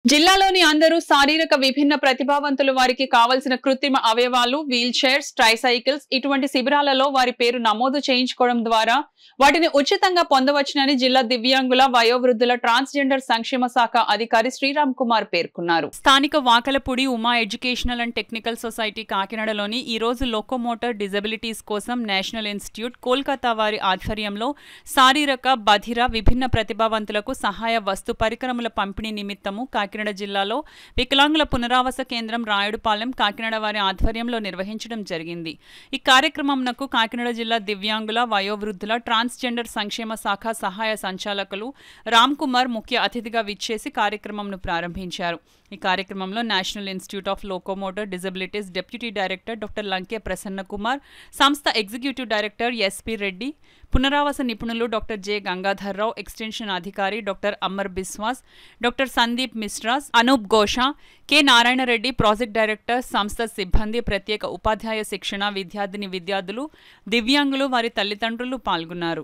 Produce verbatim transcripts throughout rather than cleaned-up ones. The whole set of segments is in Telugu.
జిల్లాలోని అందరూ శారీరక విభిన్న ప్రతిభావంతులు వారికి కావలసిన కృత్రిమ అవయవాలు, వీల్ చైర్స్, ట్రైసైకిల్స్ ఇటువంటి శిబిరాలలో వారి పేరు నమోదు చేయించుకోవడం ద్వారా వాటిని ఉచితంగా పొందవచ్చునని జిల్లా దివ్యాంగుల వయోవృద్ధుల ట్రాన్స్జెండర్ సంక్షేమ శాఖ అధికారి శ్రీరామ్ కుమార్ పేర్కొన్నారు. స్థానిక Vakalapudi Uma educational and technical society కాకినాడలోని ఈ రోజు లోకోమోటర్ డిజబిలిటీస్ కోసం నేషనల్ ఇన్స్టిట్యూట్ కోల్కతా వారి ఆధ్వర్యంలో శారీరక, బధిర, విభిన్న ప్రతిభావంతులకు సహాయ వస్తు పరికరముల పంపిణీ నిమిత్తము కాకినాడ జిల్లాలో వికలాంగుల పునరావాస కేంద్రం రాయుడుపాలెం కాకినాడ వారి ఆధ్వర్యంలో నిర్వహించడం జరిగింది. ఈ కార్యక్రమంనకు కాకినాడ జిల్లా దివ్యాంగుల వయోవృద్ధుల ట్రాన్స్జెండర్ సంక్షేమ శాఖ సహాయ సంచాలకులు రామ్ కుమార్ ముఖ్య అతిథిగా విచ్చేసి కార్యక్రమంను ప్రారంభించారు. ఈ కార్యక్రమంలో national institute of locomotor disabilities deputy director doctor Lanke Prasanna Kumar, సంస్థ ఎగ్జిక్యూటివ్ డైరెక్టర్ ఎస్పీ రెడ్డి, పునరావాస నిపుణులు డాక్టర్ జె గంగాధర్రావు, ఎక్స్టెన్షన్ అధికారి doctor Amar Biswas, doctor Sandeep Mishras, Anoop Ghosha, K Narayanareddy, project director, సంస్థ సిబ్బంది, ప్రత్యేక ఉపాధ్యాయ శిక్షణ విద్యార్థిని విద్యార్థులు, దివ్యాంగులు, వారి తల్లిదండ్రులు పాల్గొన్నారు.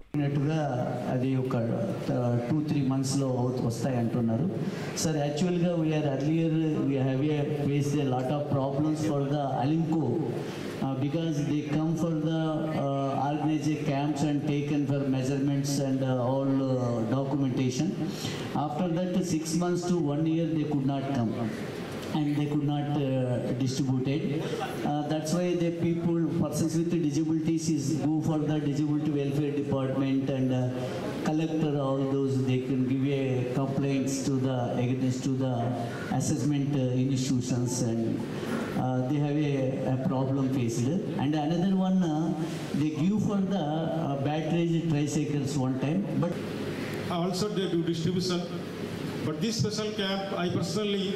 అది ఒక టూ త్రీ మంత్స్ లో వస్తాయి అంటున్నారు సార్. యాక్చువల్ గా we are earlier we have faced a lot of problems for the Alimco Uh, because they come for the uh, organized camps and taken for measurements and uh, all uh, documentation. After that, six months to one year they could not come and they could not uh, distribute it. Uh, that's why the people, persons with disabilities, is go for the disability welfare department and uh, collector all those. They can give a complaints to the against to the assessment uh, institutions and uh, they have a, a problem faced. And another one, uh, they give for the uh, batteries tricycles one time, but also they do distribution. But this special camp, I personally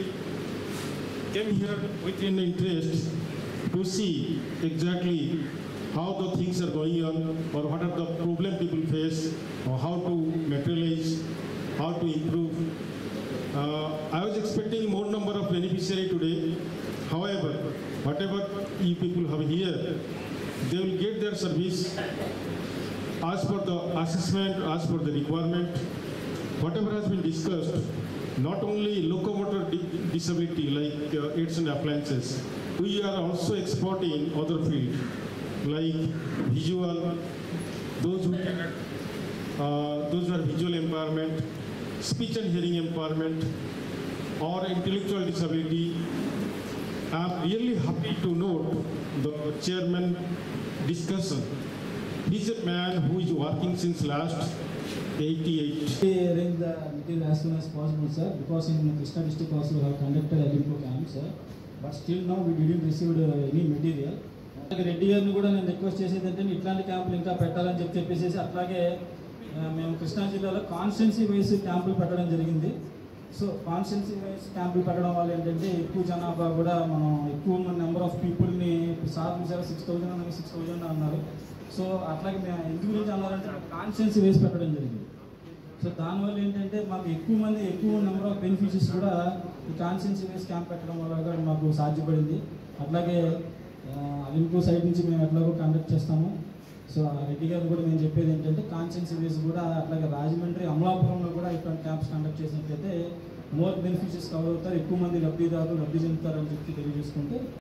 came here with an interest to see exactly how the things are going on, or what are the problem people face, or how to materialize, how to improve. Uh, I was expecting more number of beneficiary today. However, whatever you people have here, they will get their service as per the assessment, as per the requirement. Whatever has been discussed, not only locomotor di disability like uh, aids and appliances, we are also exporting other fields like visual, those who uh, those who are visual impairment, speech and hearing impairment, or intellectual disability. I am really happy to note the chairman discussion. He is a man who is working since last eighty-eight. We arrange the material as soon as possible, sir, because in Krishna district also we have conducted Alimco camp, sir. But still now we didn't receive any material. Reddy గారిని కూడా నేను రిక్వెస్ట్ చేసేది ఏంటంటే ఇట్లాంటి క్యాంపులు ఇంకా పెట్టాలని చెప్పి చెప్పేసి అట్లాగే మేము కృష్ణా జిల్లాలో కాన్స్టిట్యున్సీ వైజ్ క్యాంపులు పెట్టడం జరిగింది. సో కాన్స్టిట్యున్సీ వైజ్ క్యాంపులు పెట్టడం వల్ల ఏంటంటే ఎక్కువ జనాభా కూడా మనం ఎక్కువ నెంబర్ ఆఫ్ పీపుల్ని సార్ చూసారా సిక్స్ థౌజండ్ అన్నారు సిక్స్ థౌజండ్ అన్నారు. సో అట్లాగే మేము ఎందుకు గురించి అన్నారంటే కాన్స్టిట్యున్సీ వైజ్ పెట్టడం జరిగింది. సో దానివల్ల ఏంటంటే మాకు ఎక్కువ మంది ఎక్కువ నెంబర్ ఆఫ్ బెనిఫిషరీస్ కూడా ఈ కాన్స్టిట్యున్సీ వైజ్ క్యాంప్ పెట్టడం వల్ల కూడా మాకు సాధ్యపడింది. అట్లాగే అలింకో సైడ్ నుంచి మేము ఎట్లాగో కండక్ట్ చేస్తాము. సో రెడ్డి గారు కూడా మేము చెప్పేది ఏంటంటే కాన్స్టిట్యున్సీ వైజ్ కూడా అట్లాగే రాజమండ్రి, అమలాపురంలో కూడా ఇటువంటి క్యాంప్స్ కండక్ట్ చేసినట్లయితే మోర్ బెనిఫిషరీస్ కవర్ అవుతారు, ఎక్కువ మంది లబ్ధిదారులు లబ్ధి చెందుతారని చెప్పి తెలియజేసుకుంటే